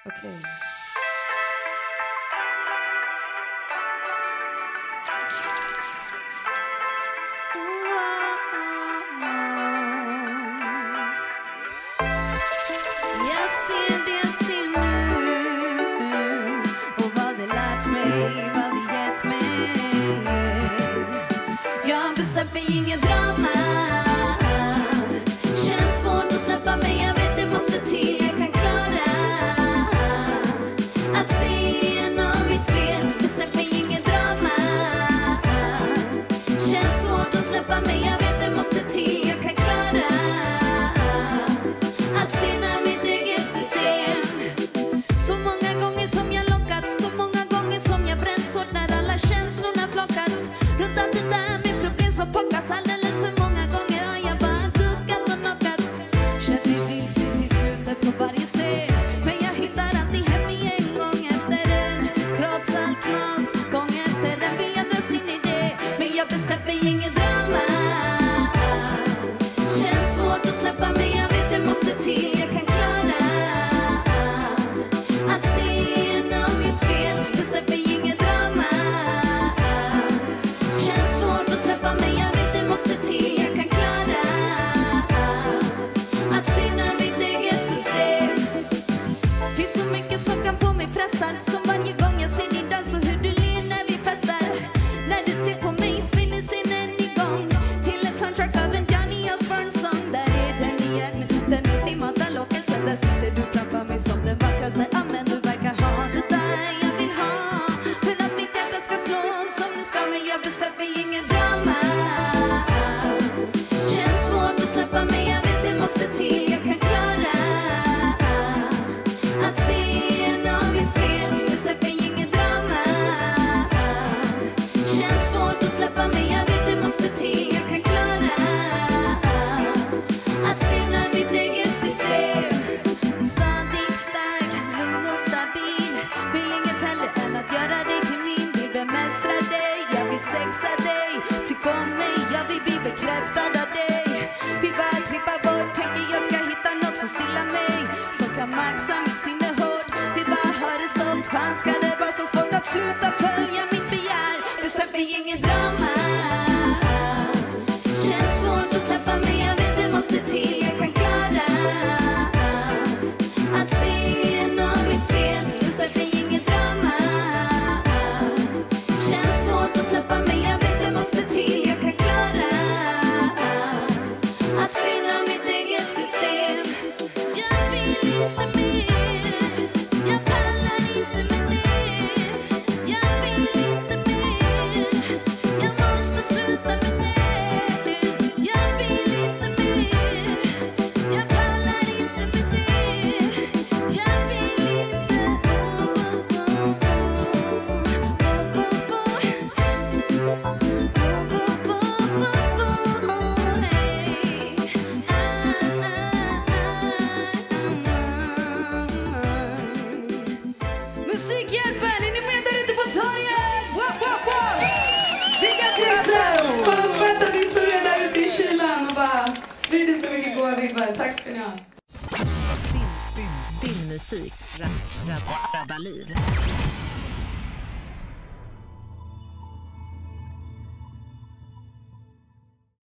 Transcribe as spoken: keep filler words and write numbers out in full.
Okej. Jag ser det, jag ser nu. Och vad det lärt mig, vad det gett mig. Jag bestämmer ingen drama. Känns svårt att släppa mig, jag vet det måste till. Jag kan klara att se igenom mitt spel. Bestämmer ingen drama. Känns svårt att släppa mig, jag vet det måste till. Jag kan klara att se när mitt eget system. Så många gånger som jag lockats, så många gånger som jag bränts hårt när alla känslorna flockats. Runt allt det där med problem som pockas. Alldeles för många gånger har jag bara duckat och knockats. Känt mig vilse till slutet på varje steg. Men jag hittar alltid hem igen gång efter en. Trots allt knas, gång efter en vill jag dras in i det. Men jag bestämmer ingen drama. Känns svårt att släppa mig, jag vet det måste till. Jag kan klara att se igenom mitt spel. Bestämmer ingen drama. Känns svårt att släppa mig, jag vet det måste till. Jag kan klara att se när mitt eget system. Finns så mycket som kan få mig pressad. Som varje gång jag ser din dans och hur du ler när vi festar. När du ser på mig spinner scenen igång. Till ett soundtrack av en Johnny Osbourne-sång. Där är den igen, den ultimata lockelsen. Där sitter du framför mig som den vackraste. Ja, men du verkar ha det där jag vill ha. För att mitt hjärta ska slå som det ska. Men jag bestämmer ingen drama. Känns svårt att släppa mig, jag vet det måste till. Jag kan klara att se igenom mitt spel. Bestämmer ingen drama. Känns svårt att släppa mig, jag vet det måste till. Jag kan klara att se när mitt eget system. Stadig, stark, lugn och stabil. Vill inget heller än att göra dig till min. Vill bemästra dig, jag vill sexa dig. Tyck om mig, jag vill bli bekräftad av dig. Vi bara trippar bort, tänker jag ska hitta något som stillar mig. Som kan maxa mitt sinne hårt. Vi bara har det soft, fan ska det vara så svårt att sluta följa mitt begär. Bestämmer ingen drama. Känns svårt att släppa mig, jag vet det måste till. Jag kan klara att se igenom mitt spel. Bestämmer ingen drama. Känns svårt att släppa mig, jag vet det måste till. Jag kan klara att se när mitt eget system. Jag vill inte mer. Jag pallar inte med det. Jag vill inte mer. Jag måste sluta med det. Jag vill inte mer. Jag pallar inte med det. Jag vill inte. Oh, oh, Musikhjälpen, är ni med där ute på torget? Wow, wow, wow! Vilka Christmas! Fan, skönt att ni står där ute i kylan och bara sprider så mycket goda vibbar. Tack ska ni ha. Din, din, din musik, Rabba Liv.